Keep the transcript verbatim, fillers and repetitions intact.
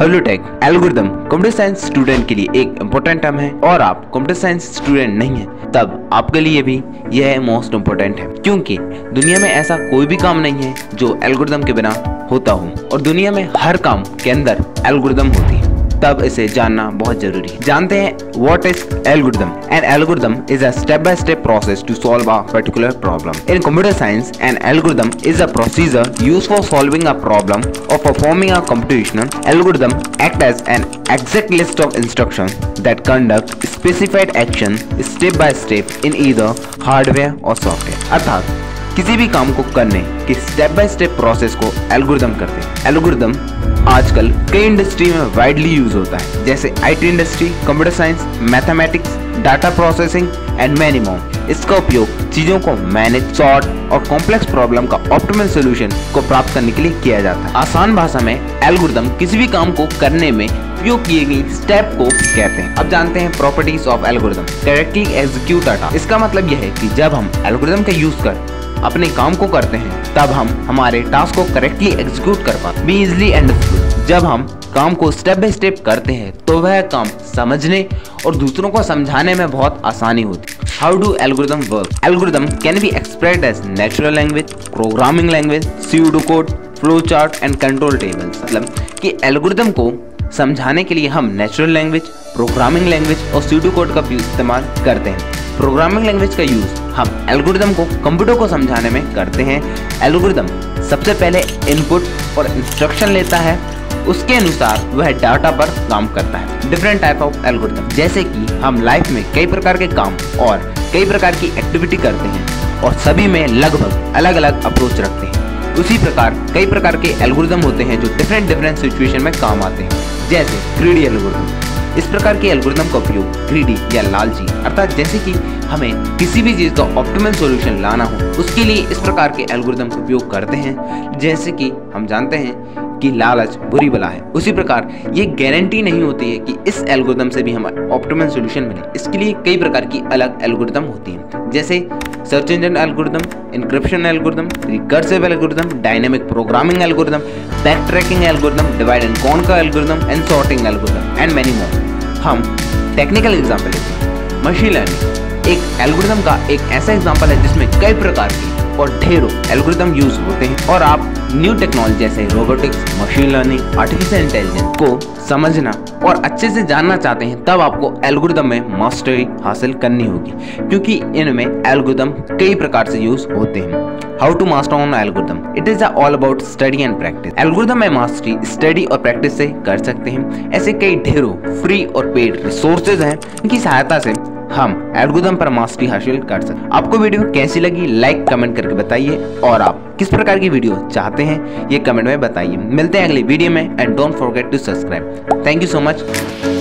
Hello tech. Algorithm computer science student के लिए एक इम्पोर्टेंट टर्म है और आप कंप्यूटर साइंस स्टूडेंट नहीं हैं तब आपके लिए भी यह मोस्ट इम्पोर्टेंट है, क्योंकि दुनिया में ऐसा कोई भी काम नहीं है जो एल्गोरिदम के बिना होता हो और दुनिया में हर काम के अंदर एल्गोरिदम होती है, तब इसे जानना बहुत जरूरी है। जानते हैं what is algorithm. An algorithm is a step by step process to solve a particular problem. In computer science, an algorithm is a procedure used for solving a problem or performing a computation. Algorithm act as an exact list of instructions that conduct specified action step by step in either hardware or software. अर्थात किसी भी काम को करने के step by step process को algorithm कहते हैं। एल्गोरिदम आजकल कई इंडस्ट्री में वाइडली यूज होता है, जैसे IT industry, computer science, mathematics, data processing and many more. इसका उपयोग चीजों को मैनेज, सॉर्ट और कॉम्प्लेक्स प्रॉब्लम का ऑप्टिमल सॉल्यूशन को प्राप्त करने के लिए किया जाता है। आसान भाषा में एल्गोरिदम किसी भी काम को करने में उपयोग किए गई स्टेप को कहते हैं। अब जानते हैं properties of algorithm. Correctly execute data. इसका मतलब यह है कि जब हम एल्गोरिदम का यूज कर अपने काम को करते हैं तब हम हमारे टास्क को करेक्टली एग्जीक्यूट कर पाते हैं। Be easily understood. जब हम काम को स्टेप बाय स्टेप करते हैं तो वह काम समझने और दूसरों को समझाने में बहुत आसानी होती है। How do algorithm work? Algorithm can be expressed as natural language, programming language, pseudo code, flow chart and control tables. मतलब कि एल्गोरिदम को समझाने के लिए हम नेचुरल लैंग्वेज, प्रोग्रामिंग लैंग्वेज और स्यूडो कोड का इस्तेमाल करते हैं। प्रोग्रामिंग लैंग्वेज का यूज हम एल्गोरिदम को कंप्यूटर को समझाने में करते हैं। एल्गोरिदम सबसे पहले इनपुट और इंस्ट्रक्शन लेता है, उसके अनुसार वह डाटा पर काम करता है। डिफरेंट टाइप ऑफ एल्गोरिदम, जैसे कि हम लाइफ में कई प्रकार के काम और कई प्रकार की एक्टिविटी करते हैं और सभी में लगभग अलग अलग अप्रोच रखते हैं। उसी प्रकार कई प्रकार के एल्गोरिदम होते हैं जो डिफरेंट डिफरेंट सिचुएशन में काम आते हैं, जैसे ग्रीडी एल्गोरिदम। इस प्रकार के एल्गोरिदम का उपयोग ग्रीडी या लालची, अर्थात जैसे कि हमें किसी भी चीज का ऑप्टिमल सॉल्यूशन लाना हो, उसके लिए इस प्रकार के एल्गोरिदम का उपयोग करते हैं। जैसे कि हम जानते हैं कि लालच बुरी बला है, उसी प्रकार ये गारंटी नहीं होती है कि इस एल्गोरिदम से भी हमें ऑप्टिमल सॉल्यूशन मिले। इसके लिए कई प्रकार की अलग एल्गोरिदम होती हैं, जैसे search engine algorithm, encryption algorithm, recursive algorithm, dynamic programming algorithm, back tracking algorithm, divide and conquer algorithm and sorting algorithm and many more. हम टेक्निकल एग्जांपल लेते हैं। मशीन लर्निंग एक एल्गोरिदम का एक ऐसा एग्जांपल है जिसमें कई प्रकार के और ढेरों एल्गोरिदम यूज होते हैं और आप न्यू टेक्नोलॉजी जैसे robotics, machine learning, artificial intelligence को समझना और अच्छे से जानना चाहते हैं तब आपको एल्गोरिदम में मास्टरी हासिल करनी होगी, क्योंकि इनमें एल्गोरिदम कई प्रकार से यूज होते हैं। How to master on algorithm? It is all about study and practice. Algorithm में मास्टरी स्टडी और प्रैक्टिस से कर सकते हैं। ऐसे कई ढेरों फ्री और पेड रिसोर्सेज हैं जिनकी सहायता से हम एल्गोरिदम पर मास्टरी हासिल कर सकते हैं। आपको वीडियो कैसी लगी लाइक कमेंट करके बताइए और आप किस प्रकार की वीडियो चाहते हैं ये कमेंट में बताइए। मिलते हैं अगले वीडियो में and don't forget to subscribe. Thank you so much.